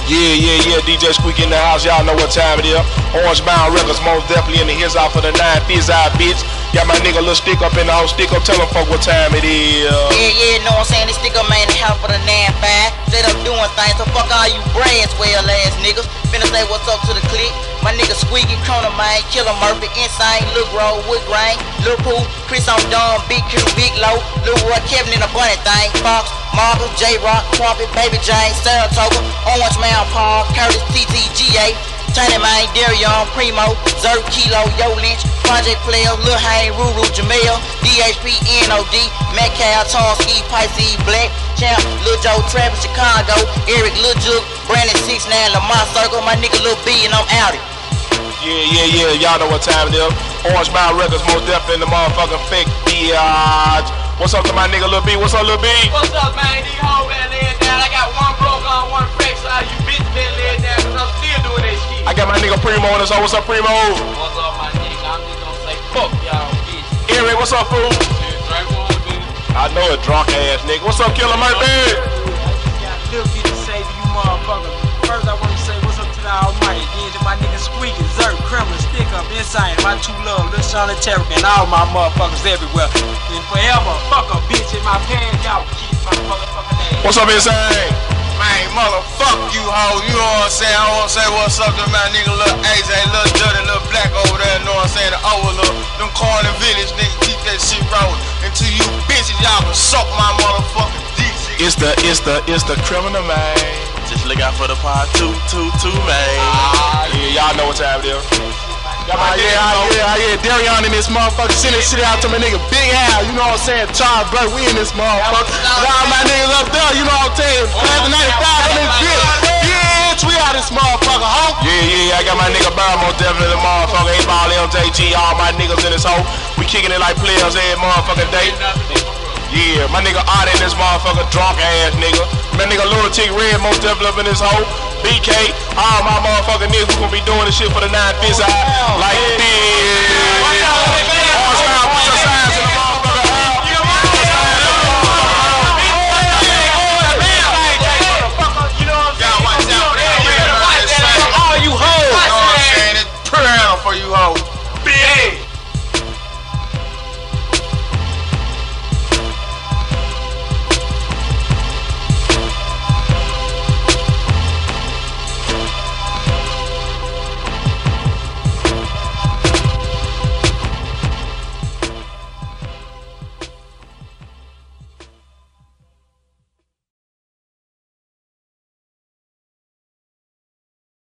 Yeah, DJ Squeak in the house, y'all know what time it is. Orange Mound Records, most definitely in the his out for the 9 Fizz Eye bitch. Got my nigga little stick up in the whole stick up, tell them fuck what time it is. Yeah, know what I'm saying? This stick up man in the house for the 9-5. Straight up doing things, so fuck all you brains well ass niggas. Finna say what's up to the clique. My nigga Squeaky, Corner Man, Killer Murphy, Insane, Lil Roll, Wood Grain, Lil Pooh, Chris on Dawn, Big Q, Big Low, Lil Roy, Kevin in a bunny thing, Fox, Marcus, J-Rock, Trumpet, Baby Jane, Saratoga, Orange Man Paul, Curtis, TTGA, Tiny Man, Darion, Primo, Zerk, Kilo, Yo Lynch, Project Players, Lil Hayne, Ruru, Jamel, DHP, NOD, Metcalf, Tonski, Pisces, Black, Champ, Lil Joe, Travis, Chicago, Eric, Lil Juke, Brandon 6ix9ine, Lamar Circle, my nigga Lil B, and I'm out it. Yeah, y'all know what time it is. Orange Mound Records, most definitely in the motherfucking fake bitch. What's up to my nigga Lil B? What's up, Lil B? What's up, man? These hoes been laying down. I got one broke on, one fake, so you bitch been laying down, cause I'm still doing that shit. I got my nigga Primo on this hoe. What's up, Primo? What's up, my nigga? I'm just gonna say fuck y'all, bitch. Eric, what's up, fool? I know a drunk ass nigga. What's up, Killer Murphy? I just got a little bit to say to you motherfuckers. First I want to say what's up to the Almighty. Then to my nigga Squeaky, Zerk, Kremlin, Stick Up, Insane, my true love, Lil Shawn and Terry, and all my motherfuckers everywhere. And forever, fuck a bitch in my pants, y'all keep my motherfucking ass. What's up, Insane? Man, motherfuck you hoe, you know what I'm saying? I wanna say what's up to my nigga Lil AJ, Lil Dirty, Lil Black over there, you know what I'm saying? The overlook, them corner village niggas keep that shit rolling. Until you bitches, y'all can suck my motherfucking dick. It's the criminal, man. Just look out for the part 2, man. Yeah, y'all know what time it is. Yeah, Darion in this motherfucker. Send this shit out to my nigga Big Al, you know what I'm saying? Charles Burke, we in this motherfucker. All my niggas up there, you know what I'm saying? Class 95 in this bitch. Bitch, we out this motherfucker, hoe. Yeah, I got my nigga Burr, most definitely the motherfucker. 8-Ball MJG, all my niggas in this hoe. We kicking it like players every motherfucking day. Yeah, my nigga Art in this motherfucker, drunk ass nigga. My nigga Lunatic Red, most definitely up in this hoe. BK, all my motherfucking niggas, we gonna be doing this shit for the 9 Fizz Eye like this.